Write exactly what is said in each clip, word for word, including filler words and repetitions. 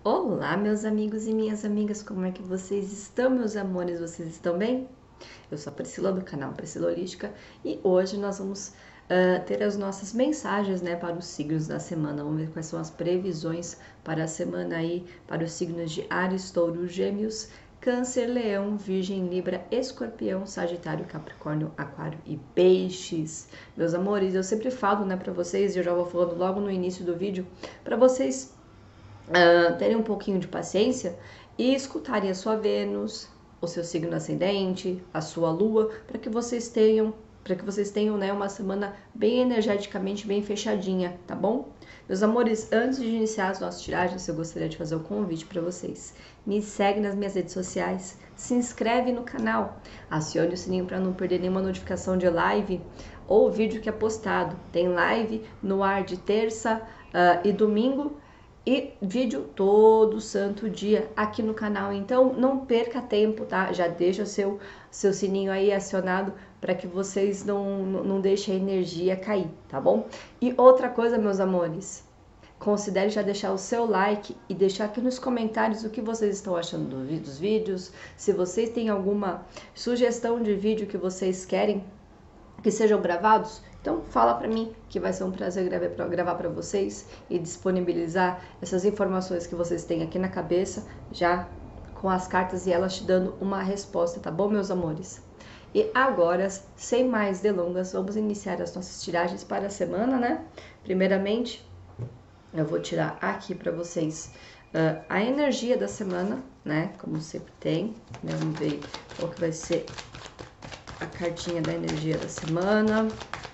Olá, meus amigos e minhas amigas, como é que vocês estão, meus amores? Vocês estão bem? Eu sou a Priscila do canal Priscila Holística e hoje nós vamos uh, ter as nossas mensagens, né, para os signos da semana. Vamos ver quais são as previsões para a semana aí para os signos de Áries, Touro, Gêmeos, Câncer, Leão, Virgem, Libra, Escorpião, Sagitário, Capricórnio, Aquário e Peixes. Meus amores, eu sempre falo, né, para vocês, e eu já vou falando logo no início do vídeo, para vocês Uh, terem um pouquinho de paciência e escutarem a sua Vênus, o seu signo ascendente, a sua Lua, para que vocês tenham, para que vocês tenham, né, uma semana bem energeticamente bem fechadinha, tá bom? Meus amores, antes de iniciar as nossas tiragens, eu gostaria de fazer um convite para vocês. Me segue nas minhas redes sociais, se inscreve no canal, acione o sininho para não perder nenhuma notificação de live ou vídeo que é postado. Tem live no ar de terça uh, e domingo, e vídeo todo santo dia aqui no canal, então não perca tempo, tá? Já deixa o seu, seu sininho aí acionado para que vocês não, não, não deixem a energia cair, tá bom? E outra coisa, meus amores, considere já deixar o seu like e deixar aqui nos comentários o que vocês estão achando do, dos vídeos, se vocês têm alguma sugestão de vídeo que vocês querem que sejam gravados, então fala para mim que vai ser um prazer gravar para vocês e disponibilizar essas informações que vocês têm aqui na cabeça, já com as cartas e elas te dando uma resposta, tá bom, meus amores? E agora, sem mais delongas, vamos iniciar as nossas tiragens para a semana, né? Primeiramente, eu vou tirar aqui para vocês uh, a energia da semana, né? Como sempre tem, né? Vamos ver qual que vai ser a cartinha da energia da semana.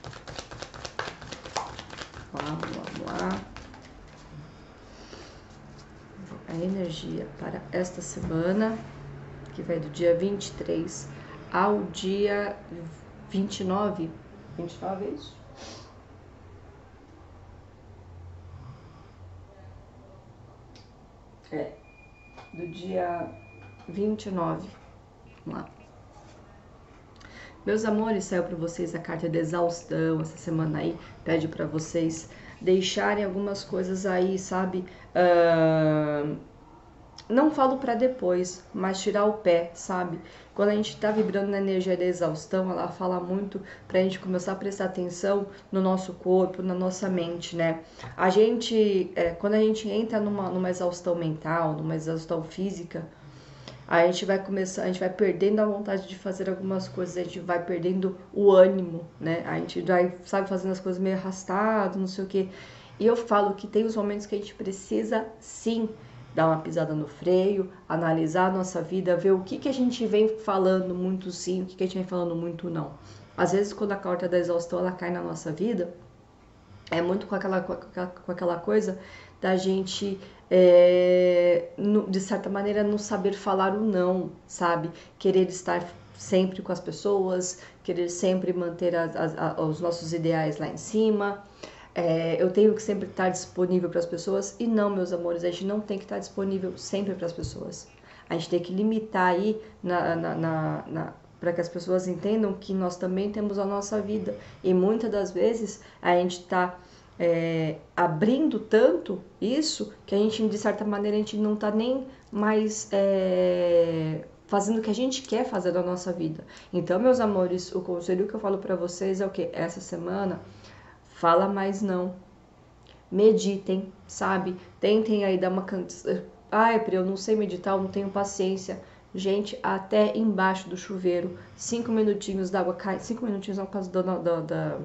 Vamos lá, vamos lá. A energia para esta semana, que vai do dia vinte e três ao dia vinte e nove. vinte e nove é isso? É, do dia vinte e nove. Vamos lá. Meus amores, saiu para vocês a carta de exaustão essa semana aí, pede para vocês deixarem algumas coisas aí, sabe? Uh, não falo para depois, mas tirar o pé, sabe? Quando a gente tá vibrando na energia da exaustão, ela fala muito pra gente começar a prestar atenção no nosso corpo, na nossa mente, né? A gente, é, quando a gente entra numa, numa exaustão mental, numa exaustão física, a gente vai começar, a gente vai perdendo a vontade de fazer algumas coisas, a gente vai perdendo o ânimo, né? A gente vai, sabe, fazendo as coisas meio arrastado, não sei o quê. E eu falo que tem os momentos que a gente precisa, sim, dar uma pisada no freio, analisar a nossa vida, ver o que, que a gente vem falando muito sim, o que, que a gente vem falando muito não. Às vezes, quando a carta da exaustão ela cai na nossa vida, é muito com aquela, com aquela coisa da gente, é, de certa maneira, não saber falar o não, sabe? Querer estar sempre com as pessoas, querer sempre manter as, as, os nossos ideais lá em cima. É, eu tenho que sempre estar disponível para as pessoas e não, meus amores, a gente não tem que estar disponível sempre para as pessoas. A gente tem que limitar aí na, na, na, na para que as pessoas entendam que nós também temos a nossa vida. E muitas das vezes a gente está é, abrindo tanto isso que a gente, de certa maneira, a gente não está nem mais é, fazendo o que a gente quer fazer da nossa vida. Então, meus amores, o conselho que eu falo para vocês é o que? Essa semana, fala mais não. Meditem, sabe? Tentem aí dar uma... Ai, Pri, eu não sei meditar, eu não tenho paciência. Gente, até embaixo do chuveiro, cinco minutinhos d'água cai, cinco minutinhos não por causa da, da, da,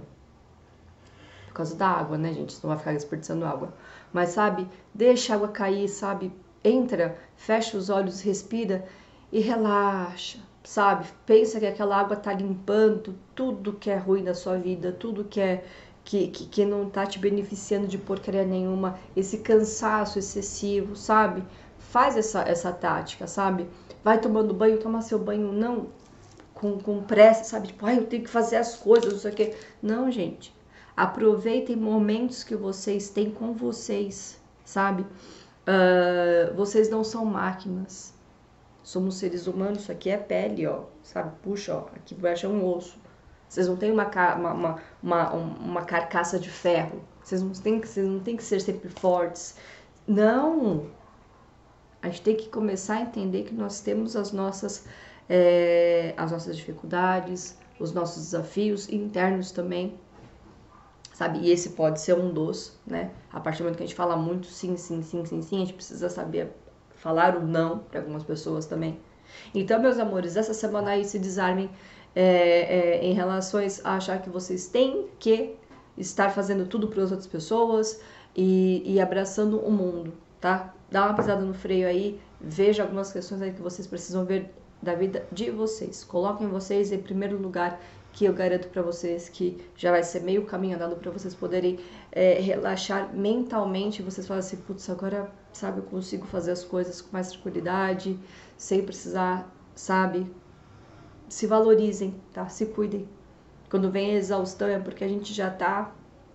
por causa da água, né, gente? Senão vai ficar desperdiçando água. Mas, sabe, deixa a água cair, sabe? Entra, fecha os olhos, respira e relaxa, sabe? Pensa que aquela água tá limpando tudo que é ruim da sua vida, tudo que é que, que, que não tá te beneficiando de porcaria nenhuma, esse cansaço excessivo, sabe? Faz essa, essa tática, sabe? Vai tomando banho, toma seu banho, não com, com pressa, sabe? Tipo, ai, eu tenho que fazer as coisas, não sei o quê. Não, gente. Aproveitem momentos que vocês têm com vocês, sabe? Uh, vocês não são máquinas. Somos seres humanos, isso aqui é pele, ó. Sabe? Puxa, ó. Aqui embaixo é um osso. Vocês não têm uma, uma, uma, uma carcaça de ferro. Vocês não têm que, vocês não têm que ser sempre fortes. Não! A gente tem que começar a entender que nós temos as nossas, é, as nossas dificuldades, os nossos desafios internos também, sabe? E esse pode ser um dos, né? A partir do momento que a gente fala muito sim, sim, sim, sim, sim, a gente precisa saber falar o não para algumas pessoas também. Então, meus amores, essa semana aí se desarmem é, é, em relações a achar que vocês têm que estar fazendo tudo para as outras pessoas e, e abraçando o mundo, tá? Dá uma pisada no freio aí, veja algumas questões aí que vocês precisam ver da vida de vocês. Coloquem vocês em primeiro lugar, que eu garanto para vocês que já vai ser meio caminho andado para vocês poderem é, relaxar mentalmente. Vocês falam assim, putz, agora, sabe, eu consigo fazer as coisas com mais tranquilidade, sem precisar, sabe? Se valorizem, tá? Se cuidem. Quando vem a exaustão é porque a gente já tá...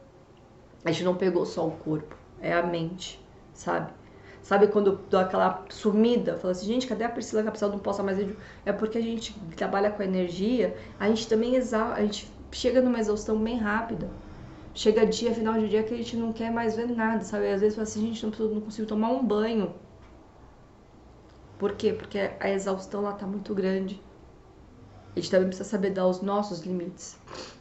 A gente não pegou só o corpo, é a mente, sabe? Sabe quando eu dou aquela sumida, fala assim, gente, cadê a Priscila que a Priscila não posta mais vídeo? É porque a gente trabalha com energia, a gente também exa... a gente chega numa exaustão bem rápida. Chega dia, final de dia, que a gente não quer mais ver nada, sabe? Às vezes fala assim, gente, não, não consigo tomar um banho. Por quê? Porque a exaustão lá tá muito grande. A gente também precisa saber dar os nossos limites.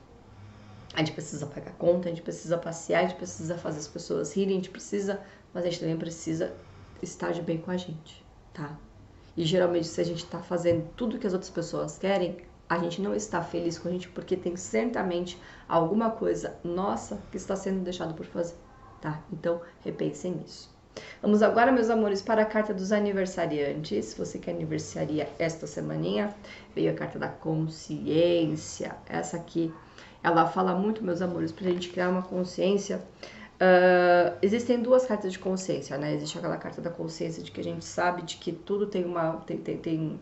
A gente precisa pagar conta, a gente precisa passear, a gente precisa fazer as pessoas rirem, a gente precisa... Mas a gente também precisa estar de bem com a gente, tá? E geralmente se a gente tá fazendo tudo que as outras pessoas querem, a gente não está feliz com a gente porque tem certamente alguma coisa nossa que está sendo deixado por fazer, tá? Então repensem nisso. Vamos agora, meus amores, para a carta dos aniversariantes. Você que aniversaria esta semaninha, veio a carta da consciência. Essa aqui, ela fala muito, meus amores, pra gente criar uma consciência. Uh, existem duas cartas de consciência, né? Existe aquela carta da consciência de que a gente sabe de que tudo tem uma... Tem, tem, tem,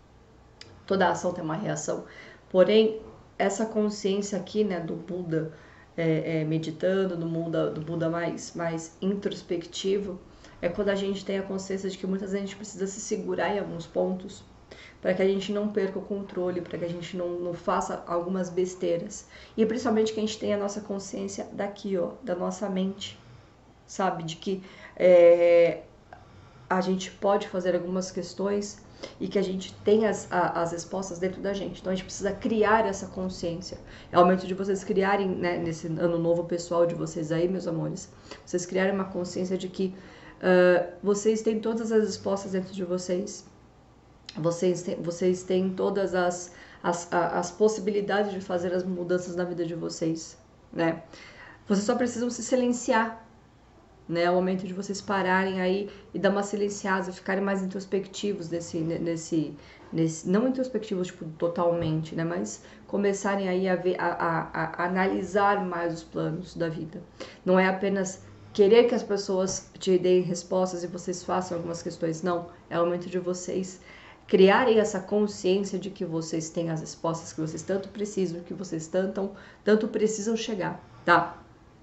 toda ação tem uma reação. Porém, essa consciência aqui, né, do Buda, é, é, meditando, do Buda, do Buda mais, mais introspectivo, é quando a gente tem a consciência de que muitas vezes a gente precisa se segurar em alguns pontos para que a gente não perca o controle, para que a gente não, não faça algumas besteiras. E principalmente que a gente tenha a nossa consciência daqui, ó, da nossa mente, sabe? De que é, a gente pode fazer algumas questões e que a gente tem as, a, as respostas dentro da gente. Então a gente precisa criar essa consciência. É o momento de vocês criarem, né, nesse ano novo pessoal de vocês aí, meus amores, vocês criarem uma consciência de que uh, vocês têm todas as respostas dentro de vocês. Vocês têm, vocês têm todas as, as, as possibilidades de fazer as mudanças na vida de vocês, né? Vocês só precisam se silenciar, né? É o momento de vocês pararem aí e dar uma silenciada, ficarem mais introspectivos nesse, nesse, nesse não introspectivos tipo totalmente, né? Mas começarem aí a ver, a, a, a analisar mais os planos da vida. Não é apenas querer que as pessoas te deem respostas e vocês façam algumas questões, não. É o momento de vocês criarem essa consciência de que vocês têm as respostas que vocês tanto precisam, que vocês tanto, tanto precisam chegar, tá?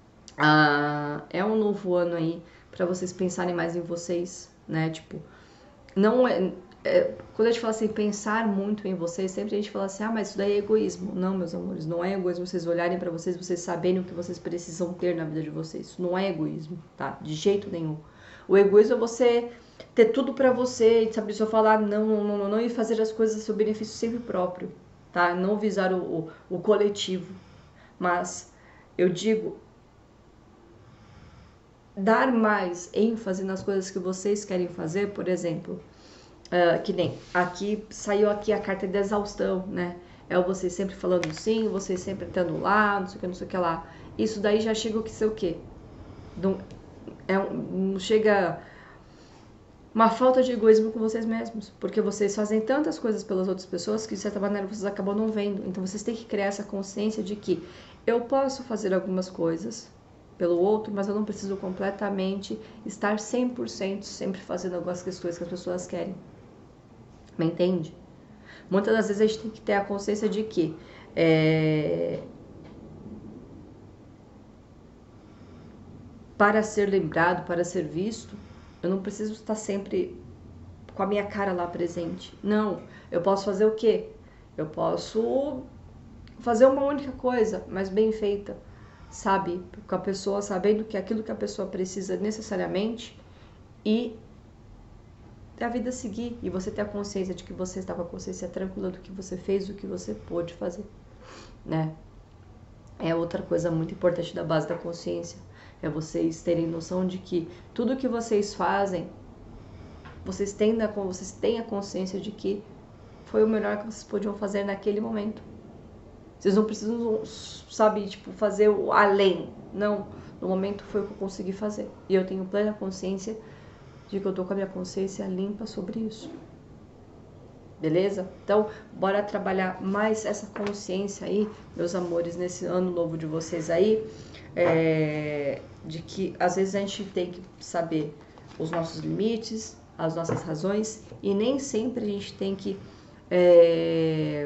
Ah, é um novo ano aí para vocês pensarem mais em vocês, né? Tipo, não é, é... Quando a gente fala assim, pensar muito em vocês, sempre a gente fala assim, ah, mas isso daí é egoísmo. Não, meus amores, não é egoísmo vocês olharem para vocês, vocês saberem o que vocês precisam ter na vida de vocês. Isso não é egoísmo, tá? De jeito nenhum. O egoísmo é você ter tudo pra você, sabe, só falar não, não, não, não, e fazer as coisas a seu benefício sempre próprio, tá? Não visar o, o, o coletivo. Mas eu digo, dar mais ênfase nas coisas que vocês querem fazer, por exemplo, uh, que nem aqui, saiu aqui a carta de exaustão, né? É vocês sempre falando sim, vocês sempre estando lá, não sei o que, não sei o que lá. Isso daí já chega o que ser o quê? Não, é, não chega... uma falta de egoísmo com vocês mesmos, porque vocês fazem tantas coisas pelas outras pessoas que de certa maneira vocês acabam não vendo. Então vocês têm que criar essa consciência de que eu posso fazer algumas coisas pelo outro, mas eu não preciso completamente estar cem por cento sempre fazendo algumas questões que as pessoas querem. Me entende? Muitas das vezes a gente tem que ter a consciência de que é... para ser lembrado, para ser visto, eu não preciso estar sempre com a minha cara lá presente. Não, eu posso fazer o quê? Eu posso fazer uma única coisa, mas bem feita, sabe? Com a pessoa sabendo que aquilo que a pessoa precisa necessariamente e a vida seguir e você ter a consciência de que você está com a consciência tranquila do que você fez, do que você pôde fazer, né? É outra coisa muito importante da base da consciência, é vocês terem noção de que tudo que vocês fazem, vocês têm, vocês têm a consciência de que foi o melhor que vocês podiam fazer naquele momento. Vocês não precisam, sabe, tipo, fazer o além. Não, no momento foi o que eu consegui fazer. E eu tenho plena consciência de que eu tô com a minha consciência limpa sobre isso. Beleza? Então, bora trabalhar mais essa consciência aí, meus amores, nesse ano novo de vocês aí. É, de que às vezes a gente tem que saber os nossos limites, as nossas razões, e nem sempre a gente tem que é,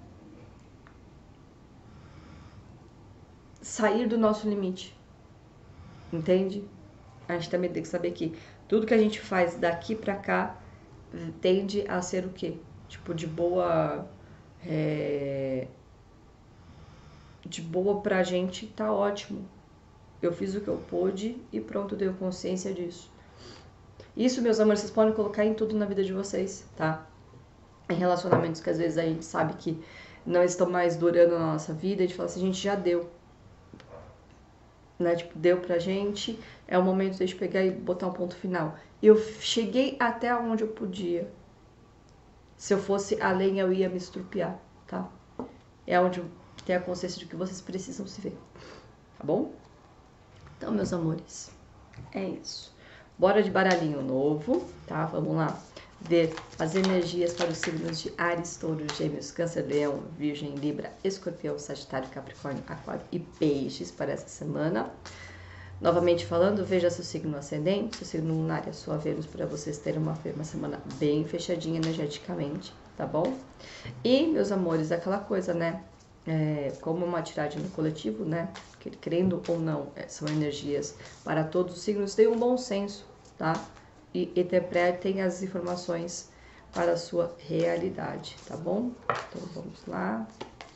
sair do nosso limite, entende? A gente também tem que saber que tudo que a gente faz daqui pra cá tende a ser o quê? Tipo, de boa, é, de boa pra gente tá ótimo. Eu fiz o que eu pude e pronto, deu consciência disso. Isso, meus amores, vocês podem colocar em tudo na vida de vocês, tá? Em relacionamentos que às vezes a gente sabe que não estão mais durando na nossa vida, a gente fala assim, a gente já deu. Né? Tipo, deu pra gente, é o momento de a gente pegar e botar um ponto final. Eu cheguei até onde eu podia. Se eu fosse além, eu ia me estrupiar, tá? É onde eu tenho a consciência de que vocês precisam se ver, tá bom? Então, meus amores, é isso. Bora de baralhinho novo, tá? Vamos lá ver as energias para os signos de Áries, Touro, Gêmeos, Câncer, Leão, Virgem, Libra, Escorpião, Sagitário, Capricórnio, Aquário e Peixes para essa semana. Novamente falando, veja seu signo ascendente, seu signo lunar e a sua Vênus para vocês terem uma, uma semana bem fechadinha energeticamente, tá bom? E, meus amores, aquela coisa, né? É, como uma tiragem no coletivo, né? Que, querendo ou não, é, são energias para todos os signos, tenham um bom senso, tá? E interpretem as informações para a sua realidade, tá bom? Então, vamos lá.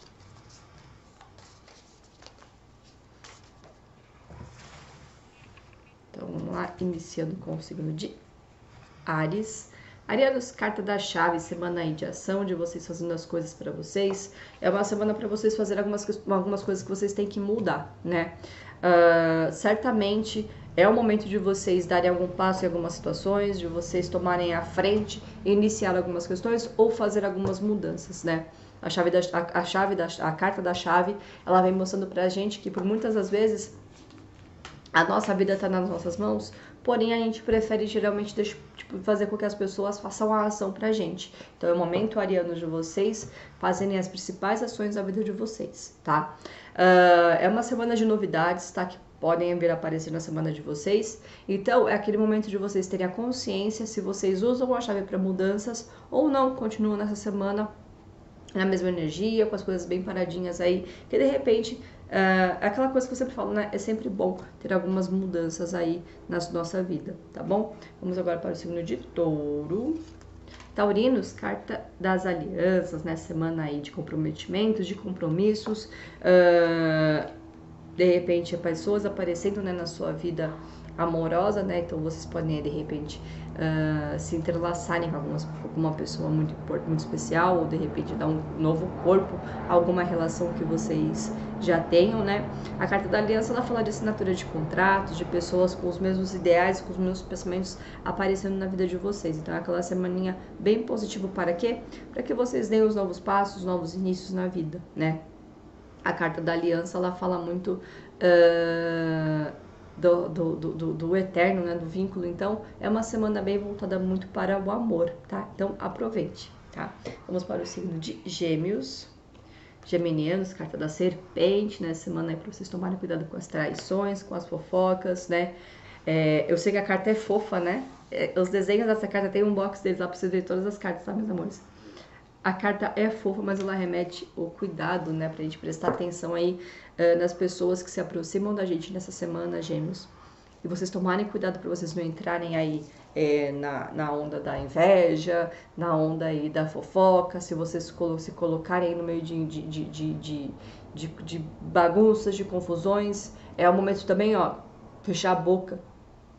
Então, vamos lá, iniciando com o signo de Áries. Arianos, carta da chave, semana aí de ação, de vocês fazendo as coisas para vocês. É uma semana para vocês fazerem algumas, algumas coisas que vocês têm que mudar, né? Uh, certamente é o momento de vocês darem algum passo em algumas situações, de vocês tomarem a frente, iniciar algumas questões ou fazer algumas mudanças, né? A chave da, a, a chave da, a carta da chave, ela vem mostrando pra gente que por muitas das vezes a nossa vida está nas nossas mãos, porém a gente prefere geralmente deixar, tipo, fazer com que as pessoas façam a ação pra gente. Então é o momento, arianos, de vocês fazerem as principais ações da vida de vocês, tá? Uh, é uma semana de novidades, tá? Que podem vir a aparecer na semana de vocês. Então é aquele momento de vocês terem a consciência se vocês usam a chave para mudanças ou não, continuam nessa semana na mesma energia, com as coisas bem paradinhas aí, que de repente... Uh, aquela coisa que eu sempre falo, né? É sempre bom ter algumas mudanças aí na nossa vida, tá bom? Vamos agora para o signo de Touro. Taurinos, carta das alianças, né? Semana aí de comprometimentos, de compromissos. Uh, de repente, pessoas aparecendo, né, na sua vida amorosa, né? Então vocês podem, de repente, uh, se entrelaçarem com algumas, alguma pessoa muito, muito especial, ou de repente dar um novo corpo a alguma relação que vocês já tenham, né? A carta da aliança, ela fala de assinatura de contratos, de pessoas com os mesmos ideais, com os mesmos pensamentos aparecendo na vida de vocês. Então é aquela semaninha bem positiva para quê? Para que vocês deem os novos passos, novos inícios na vida, né? A carta da aliança, ela fala muito uh, do, do, do, do eterno, né? Do vínculo. Então é uma semana bem voltada muito para o amor, tá? Então aproveite, tá? Vamos para o signo de Gêmeos. Geminianos, carta da serpente, né? Semana aí para vocês tomarem cuidado com as traições, com as fofocas, né? É, eu sei que a carta é fofa, né? É, os desenhos dessa carta tem um box deles lá para vocês verem todas as cartas, tá, meus amores? A carta é fofa, mas ela remete o cuidado, né? Pra gente prestar atenção aí uh, nas pessoas que se aproximam da gente nessa semana, Gêmeos. E vocês tomarem cuidado para vocês não entrarem aí é, na, na onda da inveja, na onda aí da fofoca, se vocês se colocarem aí no meio de, de, de, de, de, de, de bagunças, de confusões, é o momento também, ó, fechar a boca,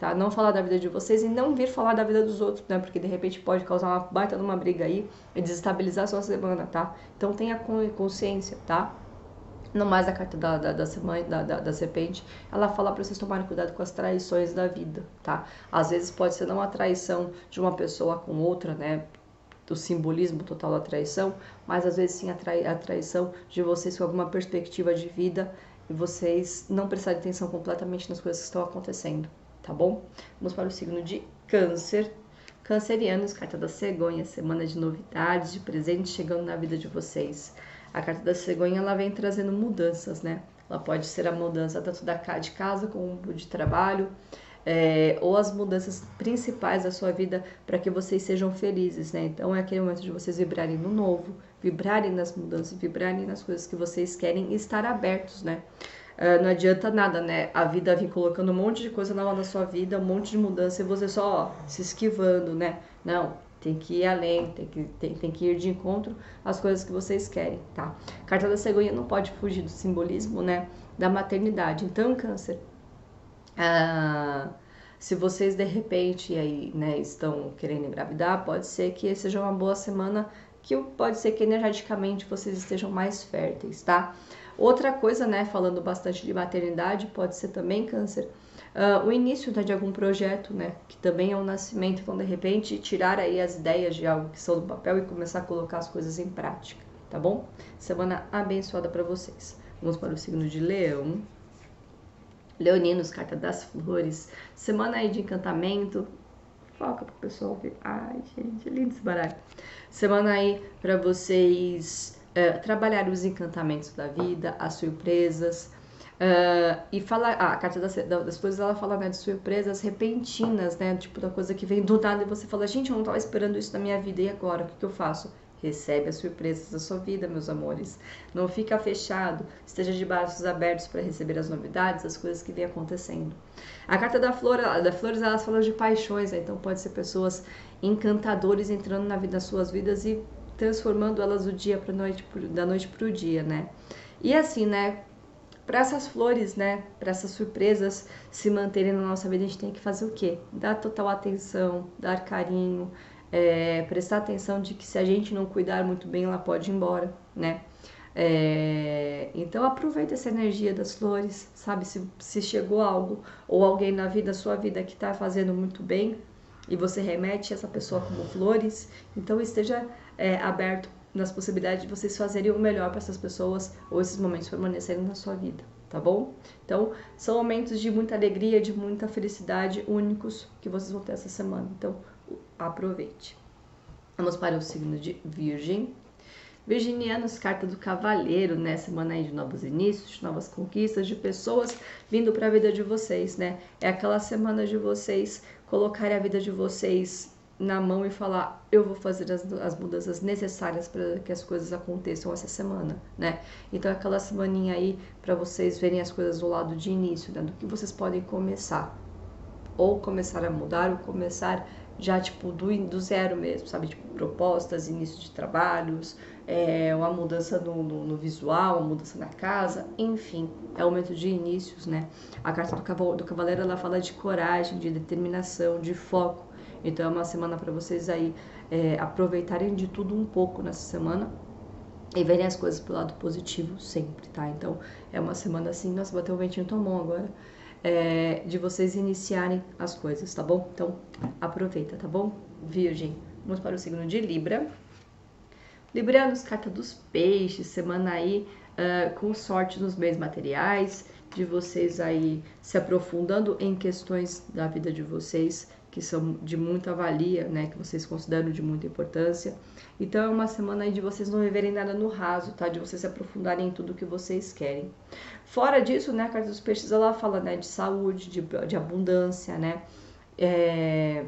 tá? Não falar da vida de vocês e não vir falar da vida dos outros, né? Porque de repente pode causar uma baita numa briga aí e desestabilizar a sua semana, tá? Então tenha consciência, tá? Não mais a carta da, da, da, semana, da, da, da serpente, ela fala para vocês tomarem cuidado com as traições da vida, tá? Às vezes pode ser não a traição de uma pessoa com outra, né? Do simbolismo total da traição, mas às vezes sim a, trai a traição de vocês com alguma perspectiva de vida e vocês não prestarem atenção completamente nas coisas que estão acontecendo, tá bom? Vamos para o signo de Câncer. Cancerianos, carta da cegonha, semana de novidades, de presentes chegando na vida de vocês. A carta da cegonha, ela vem trazendo mudanças, né? Ela pode ser a mudança tanto da, de casa como de trabalho, é, ou as mudanças principais da sua vida para que vocês sejam felizes, né? Então é aquele momento de vocês vibrarem no novo, vibrarem nas mudanças, vibrarem nas coisas que vocês querem e estar abertos, né? Uh, não adianta nada, né? A vida vir colocando um monte de coisa nova na sua vida, um monte de mudança e você só ó, se esquivando, né? Não, tem que ir além, tem que, tem, tem que ir de encontro às coisas que vocês querem, tá? Carta da cegonha não pode fugir do simbolismo, né? Da maternidade. Então, Câncer, uh, se vocês de repente aí, né, estão querendo engravidar, pode ser que seja uma boa semana, que pode ser que energeticamente vocês estejam mais férteis, tá? Outra coisa, né, falando bastante de maternidade, pode ser também, Câncer, uh, o início, né, de algum projeto, né, que também é um nascimento, então de repente tirar aí as ideias de algo que são do papel e começar a colocar as coisas em prática, tá bom? Semana abençoada para vocês. Vamos para o signo de Leão. Leoninos, carta das flores, semana aí de encantamento. Foca pro pessoal ver. Ai, gente, é lindo esse baralho. Semana aí para vocês uh, trabalhar os encantamentos da vida, as surpresas. Uh, e falar, ah, a carta das, das coisas, ela fala, né, de surpresas repentinas, né, tipo da coisa que vem do nada e você fala, gente, eu não tava esperando isso na minha vida, e agora, o que, que eu faço? Recebe as surpresas da sua vida, meus amores. Não fica fechado, esteja de braços abertos para receber as novidades, as coisas que vem acontecendo. A carta da flor, da flores, elas falam de paixões, né? Então pode ser pessoas encantadores entrando na vida das suas vidas e transformando elas do dia para noite, da noite para o dia, né? E assim, né? Para essas flores, né? Para essas surpresas se manterem na nossa vida, a gente tem que fazer o quê? Dar total atenção, dar carinho. É, prestar atenção de que se a gente não cuidar muito bem, ela pode ir embora, né? É, então aproveita essa energia das flores, sabe? Se, se chegou algo ou alguém na vida, sua vida, que está fazendo muito bem e você remete essa pessoa como flores, então esteja é, aberto nas possibilidades de vocês fazerem o melhor para essas pessoas ou esses momentos permanecerem na sua vida, tá bom? Então são momentos de muita alegria, de muita felicidade únicos que vocês vão ter essa semana. Então aproveite. Vamos para o signo de Virgem. Virginianos, carta do cavaleiro, né? Semana aí de novos inícios, de novas conquistas, de pessoas vindo para a vida de vocês, né? É aquela semana de vocês colocarem a vida de vocês na mão e falar, eu vou fazer as, as mudanças necessárias para que as coisas aconteçam essa semana, né? Então é aquela semaninha aí para vocês verem as coisas do lado de início, né? Do que vocês podem começar. Ou começar a mudar, ou começar já tipo do, do zero mesmo, sabe? Tipo propostas, início de trabalhos, é, uma mudança no, no, no visual, uma mudança na casa, enfim, é o momento de inícios, né? A carta do, cavalo, do cavaleiro, ela fala de coragem, de determinação, de foco. Então é uma semana para vocês aí é, aproveitarem de tudo um pouco nessa semana e verem as coisas pelo lado positivo sempre, tá? Então é uma semana assim, nossa, bateu um ventinho tão bom agora. É, de vocês iniciarem as coisas, tá bom? Então, aproveita, tá bom? Virgem, vamos para o signo de Libra. Librianos, carta dos peixes, semana aí uh, com sorte nos bens materiais, de vocês aí se aprofundando em questões da vida de vocês, que são de muita valia, né, que vocês consideram de muita importância. Então é uma semana aí de vocês não viverem nada no raso, tá? De vocês se aprofundarem em tudo que vocês querem. Fora disso, né, a carta dos peixes, ela fala, né, de saúde, de, de abundância, né, é,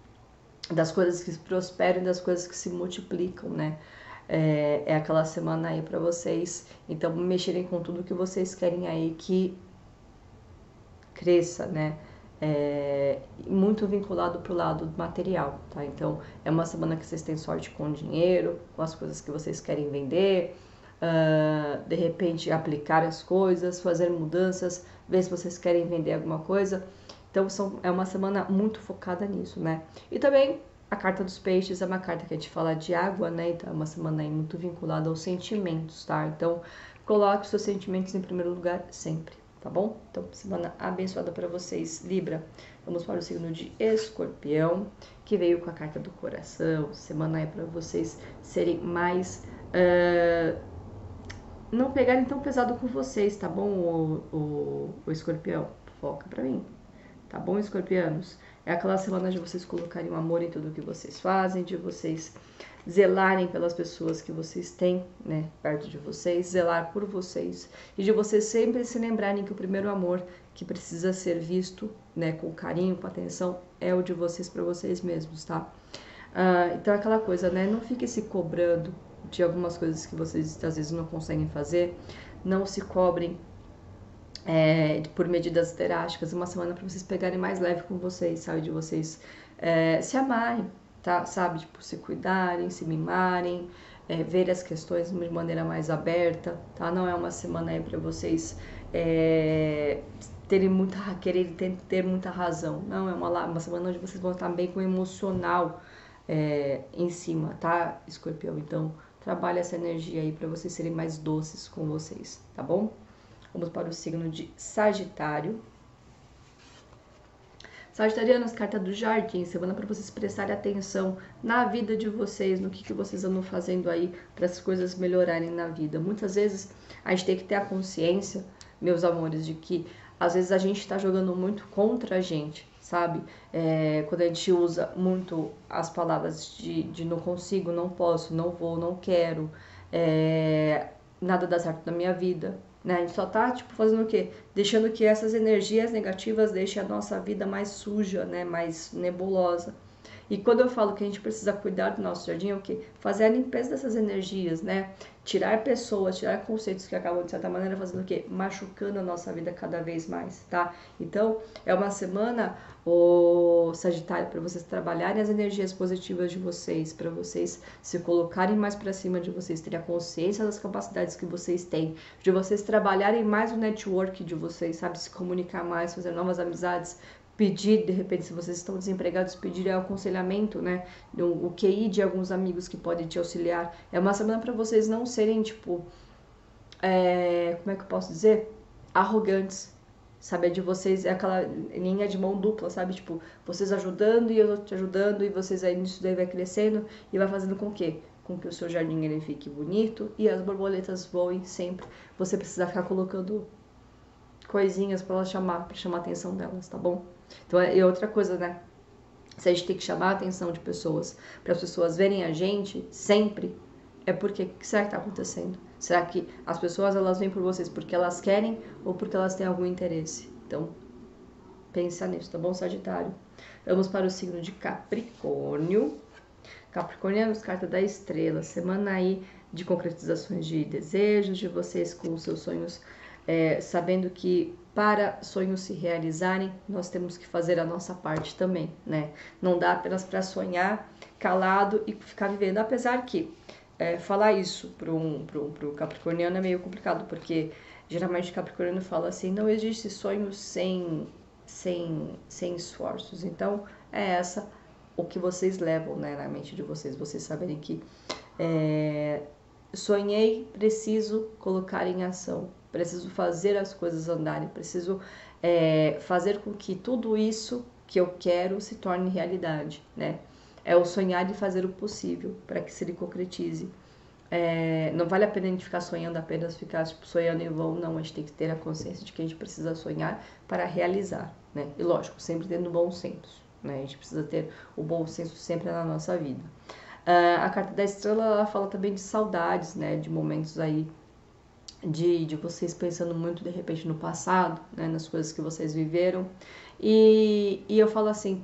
das coisas que prosperam e das coisas que se multiplicam, né. É, é aquela semana aí para vocês, então mexerem com tudo que vocês querem aí que cresça, né. É, muito vinculado pro lado material, tá? Então é uma semana que vocês têm sorte com o dinheiro, com as coisas que vocês querem vender, uh, de repente aplicar as coisas, fazer mudanças, ver se vocês querem vender alguma coisa Então são, é uma semana muito focada nisso, né? E também a carta dos peixes é uma carta que a gente fala de água, né? Então é uma semana aí muito vinculada aos sentimentos, tá? Então coloque os seus sentimentos em primeiro lugar sempre, tá bom? Então semana abençoada para vocês, Libra. Vamos para o signo de Escorpião, que veio com a carta do coração. Semana aí para vocês serem mais... Uh, não pegarem tão pesado com vocês, tá bom, o, o, o Escorpião? Foca pra mim. Tá bom, escorpianos? É aquela semana de vocês colocarem o amor em tudo que vocês fazem, de vocês zelarem pelas pessoas que vocês têm, né, perto de vocês, zelar por vocês. E de vocês sempre se lembrarem que o primeiro amor que precisa ser visto, né, com carinho, com atenção, é o de vocês para vocês mesmos, tá? Uh, então é aquela coisa, né, não fique se cobrando de algumas coisas que vocês às vezes não conseguem fazer, não se cobrem É, por medidas drásticas, uma semana para vocês pegarem mais leve com vocês, sabe? De vocês é, se amarem, tá? Sabe? Tipo, se cuidarem, se mimarem, é, ver as questões de maneira mais aberta, tá? Não é uma semana aí para vocês é, terem muita, querer ter, ter muita razão. Não, é uma, uma semana onde vocês vão estar bem com o emocional é, em cima, tá? Escorpião, então trabalhe essa energia aí para vocês serem mais doces com vocês, tá bom? Vamos para o signo de Sagitário. Sagitarianos, carta do jardim, semana para vocês prestarem atenção na vida de vocês, no que, que vocês andam fazendo aí para as coisas melhorarem na vida. Muitas vezes a gente tem que ter a consciência, meus amores, de que às vezes a gente está jogando muito contra a gente, sabe? É, quando a gente usa muito as palavras de, de não consigo, não posso, não vou, não quero, é, nada dá certo na minha vida. Né? A gente só tá, tipo, fazendo o quê? Deixando que essas energias negativas deixem a nossa vida mais suja, né? Mais nebulosa. E quando eu falo que a gente precisa cuidar do nosso jardim, é o quê? Fazer a limpeza dessas energias, né? Tirar pessoas, tirar conceitos que acabam, de certa maneira, fazendo o quê? Machucando a nossa vida cada vez mais, tá? Então, é uma semana, o Sagitário, para vocês trabalharem as energias positivas de vocês, para vocês se colocarem mais para cima de vocês, terem a consciência das capacidades que vocês têm, de vocês trabalharem mais o network de vocês, sabe? Se comunicar mais, fazer novas amizades, pedir, de repente, se vocês estão desempregados, pedir aconselhamento, né? O Q I de alguns amigos que podem te auxiliar. É uma semana para vocês não serem, tipo, é, como é que eu posso dizer? Arrogantes, sabe? De vocês, é aquela linha de mão dupla, sabe? Tipo, vocês ajudando e eu te ajudando e vocês aí, isso daí vai crescendo e vai fazendo com que? Com que o seu jardim ele fique bonito e as borboletas voem sempre. Você precisa ficar colocando coisinhas para elas chamar, para chamar a atenção delas, tá bom? Então, é outra coisa, né? Se a gente tem que chamar a atenção de pessoas, para as pessoas verem a gente sempre, é porque, o que será que está acontecendo? Será que as pessoas, elas vêm por vocês porque elas querem ou porque elas têm algum interesse? Então, pensa nisso, tá bom, Sagitário? Vamos para o signo de Capricórnio. Capricornianos, carta da estrela, semana aí de concretizações de desejos, de vocês com os seus sonhos, é, sabendo que para sonhos se realizarem, nós temos que fazer a nossa parte também, né? Não dá apenas para sonhar calado e ficar vivendo. Apesar que é, falar isso para um, pro, pro capricorniano é meio complicado, porque geralmente o capricorniano fala assim, não existe sonho sem, sem, sem esforços. Então, é essa o que vocês levam, né, na mente de vocês. Vocês saberem que é, sonhei, preciso colocar em ação. Preciso fazer as coisas andarem, preciso é, fazer com que tudo isso que eu quero se torne realidade, né? É o sonhar e fazer o possível para que se ele concretize. É, não vale a pena a gente ficar sonhando, apenas ficar tipo, sonhando em vão, não. A gente tem que ter a consciência de que a gente precisa sonhar para realizar, né? E lógico, sempre tendo bom senso, né? A gente precisa ter o bom senso sempre na nossa vida. Uh, a carta da estrela, ela fala também de saudades, né? De momentos aí De, de vocês pensando muito de repente no passado, né, nas coisas que vocês viveram, e, e eu falo assim,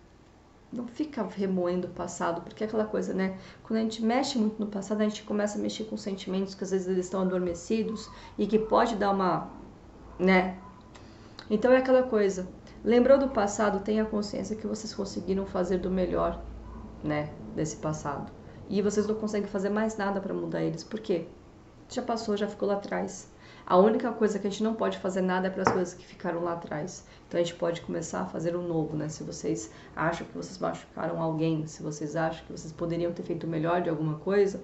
não fica remoendo o passado, porque é aquela coisa, né, quando a gente mexe muito no passado, a gente começa a mexer com sentimentos que às vezes eles estão adormecidos e que pode dar uma, né, então é aquela coisa, lembrou do passado, tenha consciência que vocês conseguiram fazer do melhor, né, desse passado, e vocês não conseguem fazer mais nada para mudar eles, por quê? Já passou, já ficou lá atrás. A única coisa que a gente não pode fazer nada é para as coisas que ficaram lá atrás. Então a gente pode começar a fazer um novo, né? Se vocês acham que vocês machucaram alguém, se vocês acham que vocês poderiam ter feito melhor de alguma coisa,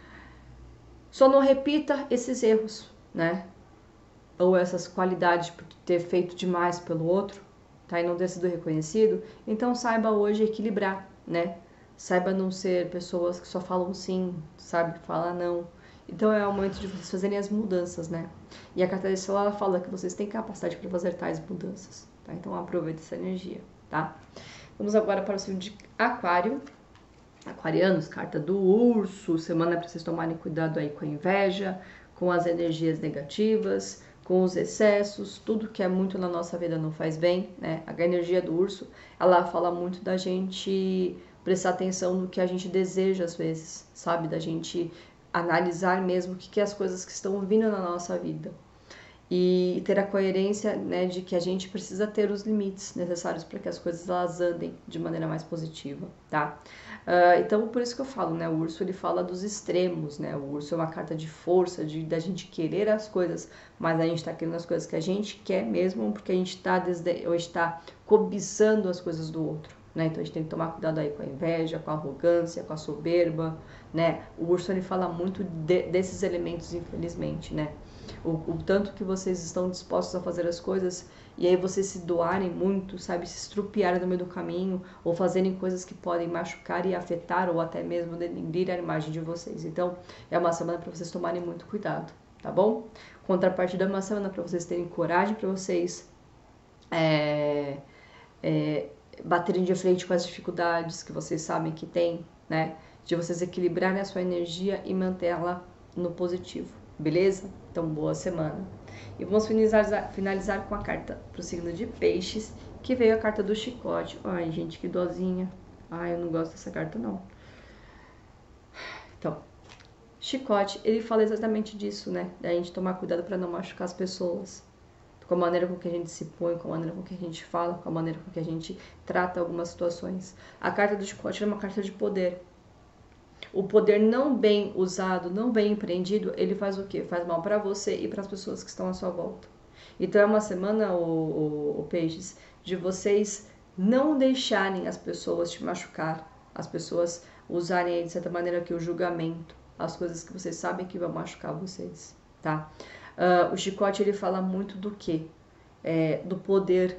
só não repita esses erros, né? Ou essas qualidades por ter feito demais pelo outro, tá? E não ter sido reconhecido. Então saiba hoje equilibrar, né? Saiba não ser pessoas que só falam sim, sabe? Falar não. Então é o momento de vocês fazerem as mudanças, né? E a carta de Sol, ela fala que vocês têm capacidade para fazer tais mudanças, tá? Então aproveite essa energia, tá? Vamos agora para o signo de Aquário. Aquarianos, carta do urso. Semana para vocês tomarem cuidado aí com a inveja, com as energias negativas, com os excessos, tudo que é muito na nossa vida não faz bem, né? A energia do urso, ela fala muito da gente prestar atenção no que a gente deseja às vezes, sabe? Da gente analisar mesmo o que, que é as coisas que estão vindo na nossa vida. E ter a coerência, né, de que a gente precisa ter os limites necessários para que as coisas elas andem de maneira mais positiva, tá? Uh, então, por isso que eu falo, né, o urso ele fala dos extremos, né? O urso é uma carta de força, de da gente querer as coisas, mas a gente está querendo as coisas que a gente quer mesmo, porque a gente está ou está cobiçando as coisas do outro. Né? Então a gente tem que tomar cuidado aí com a inveja, com a arrogância, com a soberba, né? O urso ele fala muito de, desses elementos, infelizmente, né? O, o tanto que vocês estão dispostos a fazer as coisas e aí vocês se doarem muito, sabe? Se estrupiarem no meio do caminho ou fazerem coisas que podem machucar e afetar ou até mesmo denigrir a imagem de vocês. Então é uma semana para vocês tomarem muito cuidado, tá bom? Contrapartida é uma semana para vocês terem coragem, para vocês é, é, baterem de frente com as dificuldades que vocês sabem que tem, né? De vocês equilibrarem a sua energia e mantê-la no positivo, beleza? Então, boa semana. E vamos finalizar, finalizar com a carta pro signo de Peixes, que veio a carta do chicote. Ai, gente, que dozinha. Ai, eu não gosto dessa carta, não. Então, chicote, ele fala exatamente disso, né? Da gente tomar cuidado para não machucar as pessoas. Com a maneira com que a gente se põe, com a maneira com que a gente fala, com a maneira com que a gente trata algumas situações. A carta do chicote é uma carta de poder. O poder não bem usado, não bem empreendido, ele faz o quê? Faz mal para você e para as pessoas que estão à sua volta. Então é uma semana, o, o, o Peixes, de vocês não deixarem as pessoas te machucar, as pessoas usarem de certa maneira aqui o julgamento, as coisas que vocês sabem que vão machucar vocês, tá? Uh, o chicote ele fala muito do quê? É, do poder,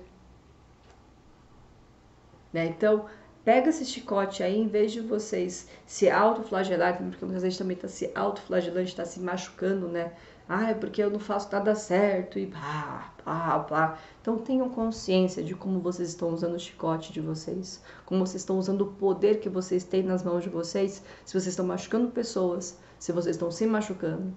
né? Então pega esse chicote aí, em vez de vocês se autoflagelarem, porque muitas vezes também está se autoflagelando, está se machucando, né? Ah, é porque eu não faço nada certo e pá, pá, pá. Então tenham consciência de como vocês estão usando o chicote de vocês, como vocês estão usando o poder que vocês têm nas mãos de vocês, se vocês estão machucando pessoas, se vocês estão se machucando.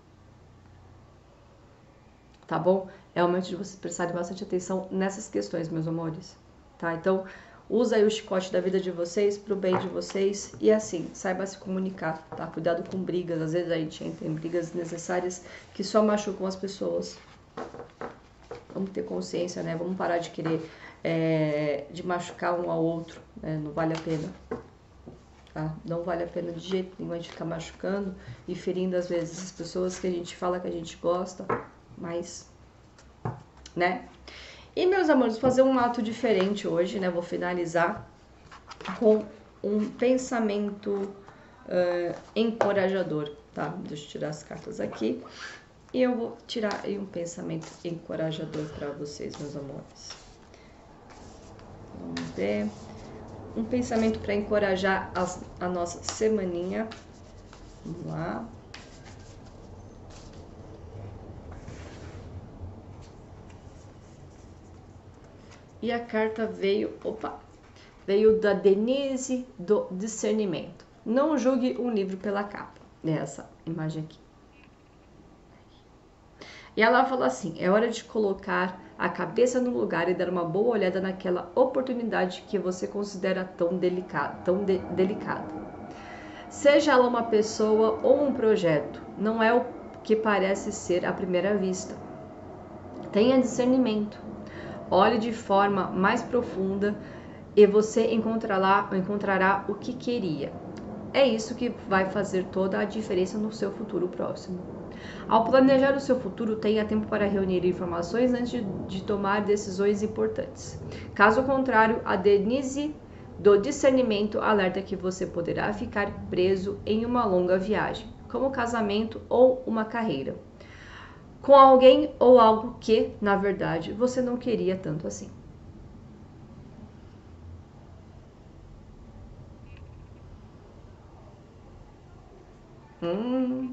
Tá bom? É o momento de vocês prestarem bastante atenção nessas questões, meus amores, tá? Então, usa aí o chicote da vida de vocês, pro bem de vocês, e assim, saiba se comunicar, tá? Cuidado com brigas, às vezes a gente entra em brigas desnecessárias que só machucam as pessoas. Vamos ter consciência, né? Vamos parar de querer, é, de machucar um ao outro, né? Não vale a pena, tá? Não vale a pena de jeito nenhum a gente ficar machucando e ferindo, às vezes, as pessoas que a gente fala que a gente gosta, mas, né? E, meus amores, vou fazer um ato diferente hoje, né? Vou finalizar com um pensamento uh, encorajador, tá? Deixa eu tirar as cartas aqui. E eu vou tirar aí um pensamento encorajador para vocês, meus amores. Vamos ver. Um pensamento para encorajar as, a nossa semaninha. Vamos lá. E a carta veio, opa, veio da Denise do Discernimento. Não julgue um livro pela capa, nessa imagem aqui. E ela fala assim, é hora de colocar a cabeça no lugar e dar uma boa olhada naquela oportunidade que você considera tão delicada, tão de, delicada. Seja ela uma pessoa ou um projeto, não é o que parece ser à primeira vista. Tenha discernimento. Olhe de forma mais profunda e você encontrará, encontrará o que queria. É isso que vai fazer toda a diferença no seu futuro próximo. Ao planejar o seu futuro, tenha tempo para reunir informações antes de, de tomar decisões importantes. Caso contrário, a Denise do discernimento alerta que você poderá ficar preso em uma longa viagem, como casamento ou uma carreira, com alguém ou algo que, na verdade, você não queria tanto assim. Hum.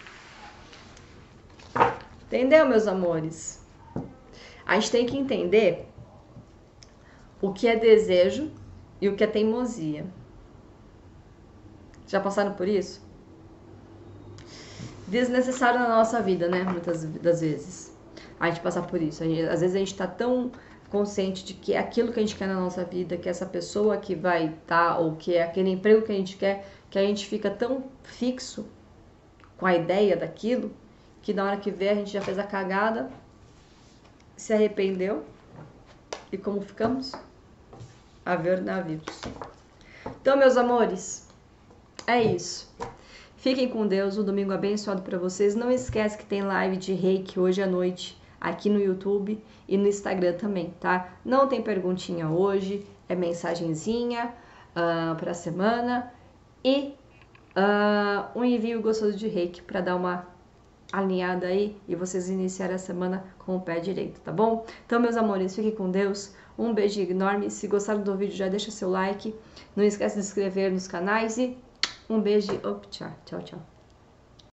Entendeu, meus amores? A gente tem que entender o que é desejo e o que é teimosia. Já passaram por isso? Desnecessário na nossa vida, né? Muitas das vezes. A gente passar por isso. Gente, às vezes a gente tá tão consciente de que é aquilo que a gente quer na nossa vida, que é essa pessoa que vai estar, tá, ou que é aquele emprego que a gente quer, que a gente fica tão fixo com a ideia daquilo, que na hora que vê a gente já fez a cagada, se arrependeu, e como ficamos? A ver navios. Então, meus amores, é isso. Fiquem com Deus, um domingo abençoado para vocês. Não esquece que tem live de reiki hoje à noite, aqui no YouTube e no Instagram também, tá? Não tem perguntinha hoje, é mensagenzinha uh, para a semana e uh, um envio gostoso de reiki para dar uma alinhada aí e vocês iniciarem a semana com o pé direito, tá bom? Então, meus amores, fiquem com Deus. Um beijo enorme. Se gostaram do vídeo, já deixa seu like. Não esquece de se inscrever nos canais e um beijo. Oh, tchau, tchau, tchau.